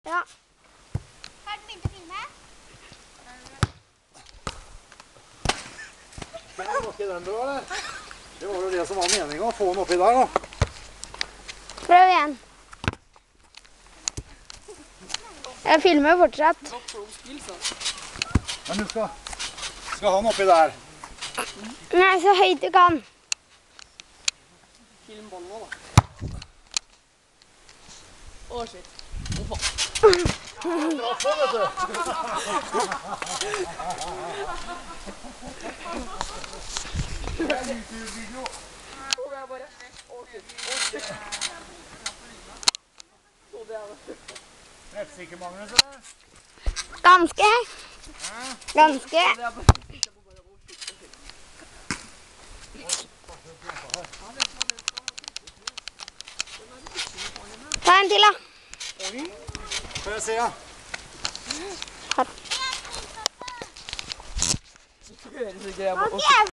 Ja. Har du begynt å filme? Skal jeg gå i den bra, eller? Det var jo det som var meningen, å få den oppi der, da. Prøv igjen. Jeg filmer fortsatt. Men du skal ha den oppi der. Nei, så høyt du kan. Film ballen nå, da. Å, shit. Dra på, vet du. Det er YouTube-video. Jeg bare... Å, shit. Treffsikker, Magnus, eller? Ganske. Ganske. Ta en til, da. Får jeg se, ja. Det høres ikke jeg på.